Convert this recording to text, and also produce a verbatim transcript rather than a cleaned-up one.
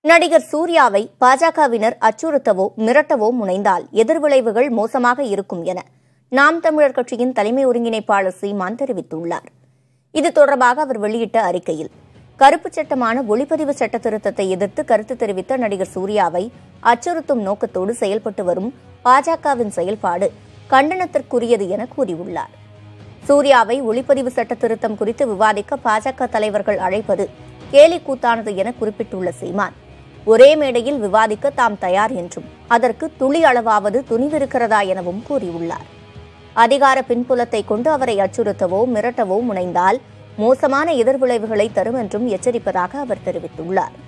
நடிகர் சூர்யாவை பாஜகவினர் அச்சுறுத்தவோ மிரட்டவோ முனைந்தால் எதிர்விளைவுகள் மோசமாக இருக்கும் என நாம் தமிழர் கட்சியின் தலைமை ஒருங்கிணைப்பாளர் சீமான் தெரிவித்துள்ளார். இது தொடர்பாக அவர் வெளியிட்ட அறிக்கையில், கருப்பு சட்டமான ஒளிப்பதிவு சட்ட திருத்தத்தை எதிர்த்து கருத்து தெரிவித்த நடிகர் சூர்யாவை அச்சுறுத்தும் நோக்கத்தோடு செயல்பட்டு வரும் பாஜகவின் செயல்பாடு கண்டனத்திற்குரியது என கூறியுள்ளார். சூர்யாவை ஒளிப்பதிவு சட்ட திருத்தம் குறித்து விவாதிக்க பாஜக தலைவர்கள் அழைப்பது கேலி கூத்தானது என குறிப்பிட்டுள்ள சீமான், ஒரே மேடையில் விவாதிக்க தாம் தயார் என்றும் அதற்கு துளி அளவாவது துணிவிருக்கிறதா எனவும் கூறியுள்ளார். அதிகார பின்புலத்தை கொண்டு அவரை அச்சுறுத்தவோ மிரட்டவோ முனைந்தால் மோசமான எதிர்விளைவுகளை தரும் என்றும் எச்சரிப்பதாக அவர் தெரிவித்துள்ளார்.